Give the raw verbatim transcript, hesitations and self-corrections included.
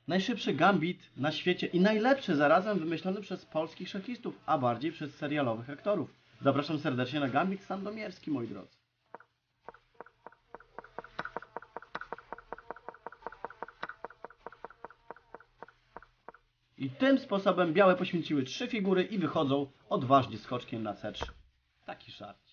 Najszybszy gambit na świecie i najlepszy zarazem wymyślony przez polskich szachistów, a bardziej przez serialowych aktorów. Zapraszam serdecznie na Gambit Sandomierski, moi drodzy. I tym sposobem białe poświęciły trzy figury i wychodzą odważnie skoczkiem na C trzy. Taki żart.